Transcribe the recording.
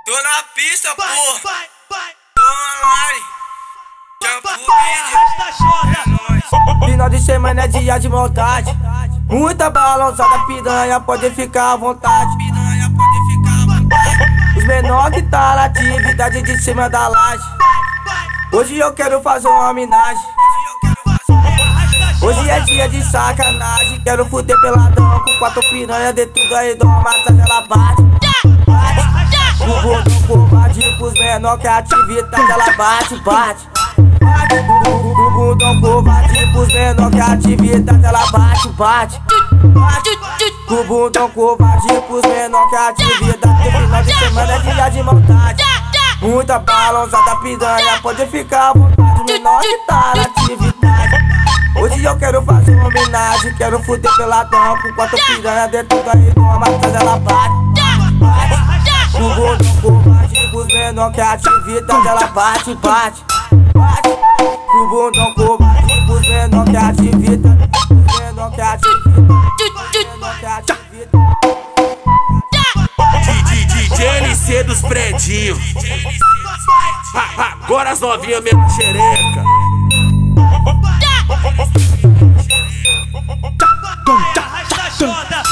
Tô na pista, porra. Vai. Tô online. Shampoo, Arrasta a Final de semana é dia de montagem. Muita balançada, piranha, pode ficar à vontade. piranha, pode ficar à vontade. Os menores que tá na atividade de cima da laje. Hoje eu quero fazer uma homenagem. Hoje é dia de sacanagem. Quero fuder peladão com 4 piranha dentro do aí, dou uma massagem, ela bate. O botão covarde pros menor que a atividade ela bate. O bundão covarde pros menor que a atividade ela bate. O bundão covarde pros menor que a atividade no final de semana é dia de montagem. Muita balançada, piranha, pode ficar à vontade. Menor que tá na atividade. Hoje eu quero fazer uma homenagem. Quero fuder peladão com 4 piranha dentro da rede, uma massagem ela bate. O bundão covarde pros menor que a atividade ela bate. O bundão covarde pros menor que a atividade. Menor que a atividade. DJ LC dos predinhos. Agora as novinhas mesmo xereca. Arrasta a